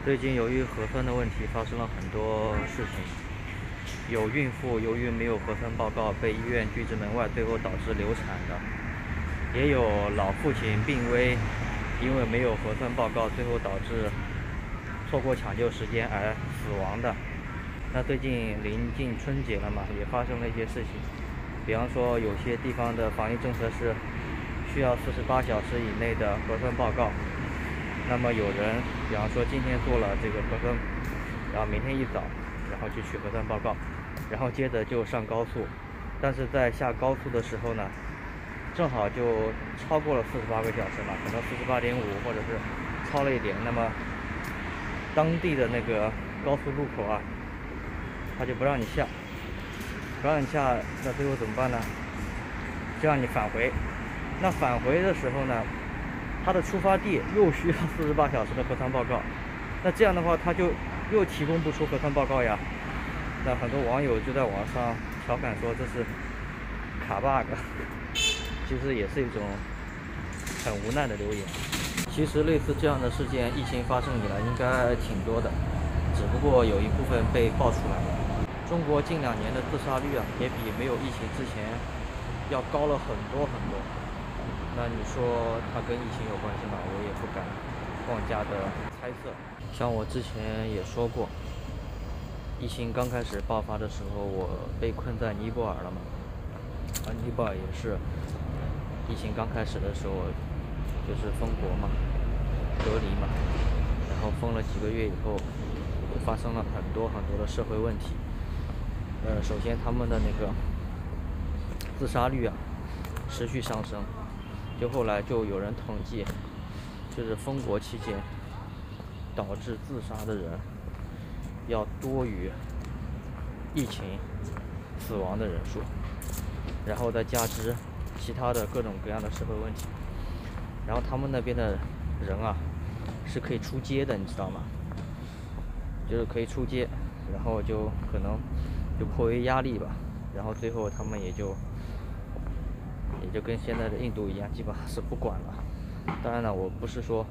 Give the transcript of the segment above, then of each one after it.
最近由于核酸的问题发生了很多事情，有孕妇由于没有核酸报告被医院拒之门外，最后导致流产的，也有老父亲病危，因为没有核酸报告，最后导致错过抢救时间而死亡的。那最近临近春节了嘛，也发生了一些事情，比方说有些地方的防疫政策是需要48小时以内的核酸报告。那么有人，比方说今天做了这个核酸，然后明天一早，然后去取核酸报告，然后接着就上高速，但是在下高速的时候呢，正好就超过了48个小时嘛，可能48.5或者是超了一点，那么当地的那个高速路口啊，他就不让你下，那最后怎么办呢？就让你返回。那返回的时候呢，他的出发地又需要48小时的核酸报告，那这样的话他就又提供不出核酸报告呀。那很多网友就在网上调侃说这是卡 bug， 其实也是一种很无奈的留言。其实类似这样的事件，疫情发生以来应该挺多的，只不过有一部分被爆出来了。中国近2年的自杀率啊，也比没有疫情之前要高了很多很多。那你说它跟疫情有关系吗？我也不敢妄加的猜测。像我之前也说过，疫情刚开始爆发的时候，我被困在尼泊尔了嘛。尼泊尔也是疫情刚开始的时候，就是封国嘛，隔离嘛，然后封了几个月以后，发生了很多很多的社会问题。首先他们的那个自杀率啊持续上升。就后来就有人统计，就是封国期间导致自杀的人要多于疫情死亡的人数，然后再加之其他的各种各样的社会问题，然后他们那边的人啊是可以出街的，你知道吗？就是可以出街，然后就可能就迫于压力吧，然后最后他们也就跟现在的印度一样，基本上是不管了。当然了，我不是说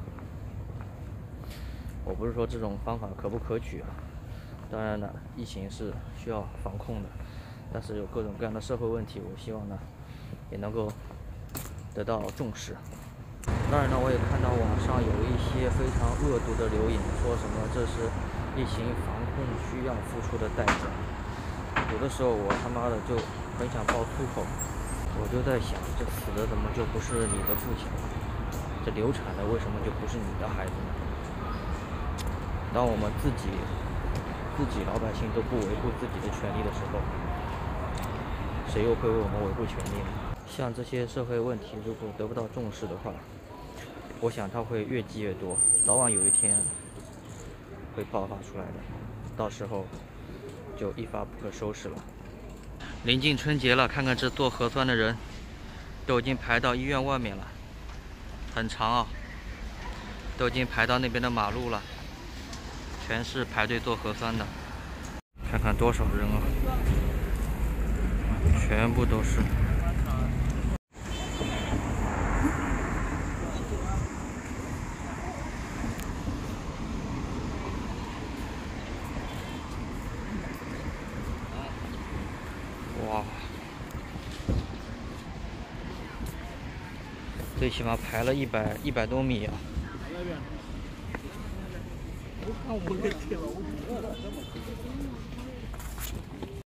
这种方法可不可取啊。当然了，疫情是需要防控的，但是有各种各样的社会问题，我希望呢也能够得到重视。当然呢，我也看到网上有一些非常恶毒的留言，说什么这是疫情防控需要付出的代价。有的时候我他妈的就很想爆粗口。我就在想，这死的怎么就不是你的父亲？这流产的为什么就不是你的孩子呢？当我们自己老百姓都不维护自己的权利的时候，谁又会为我们维护权利呢？像这些社会问题，如果得不到重视的话，我想它会越积越多，早晚有一天会爆发出来的，到时候就一发不可收拾了。临近春节了，看看这做核酸的人都已经排到医院外面了，很长啊，都已经排到那边的马路了，全是排队做核酸的。看看多少人啊，全部都是。哇，最起码排了100多米啊！